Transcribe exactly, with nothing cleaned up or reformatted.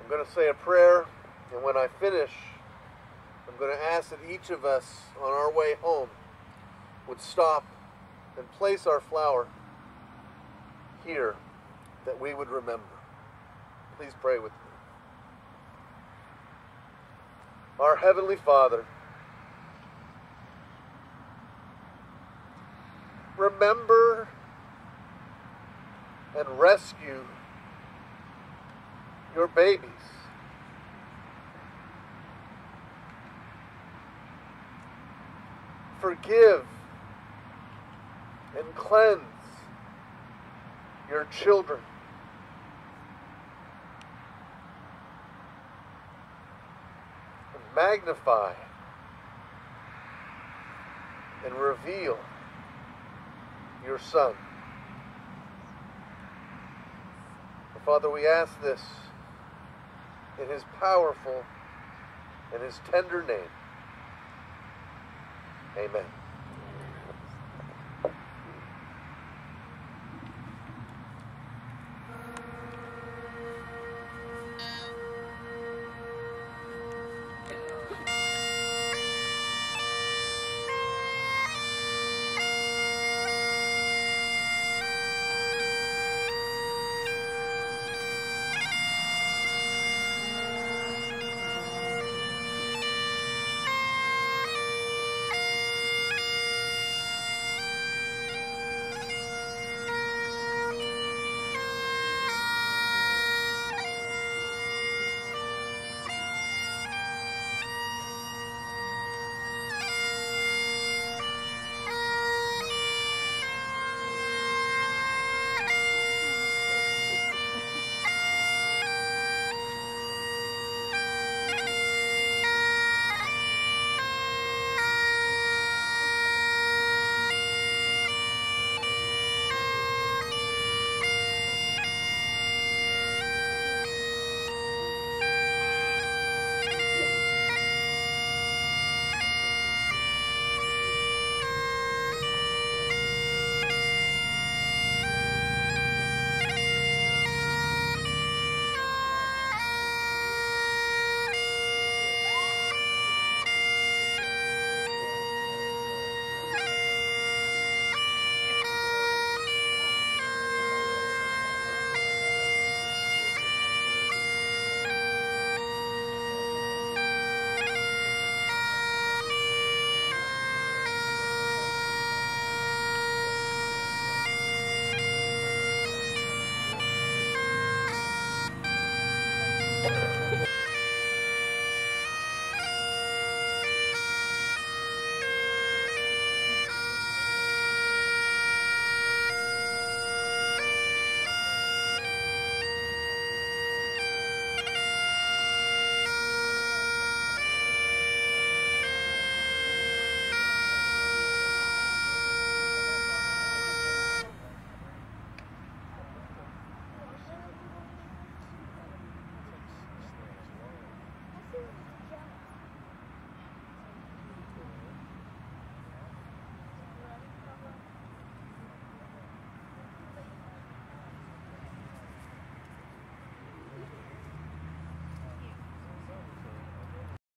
I'm going to say a prayer, and when I finish, I'm going to ask that each of us on our way home would stop and place our flower here, that we would remember. Please pray with me. Our Heavenly Father, remember and rescue your babies. Forgive and cleanse your children. And magnify and reveal your Son. Father, we ask this in His powerful and His tender name. Amen.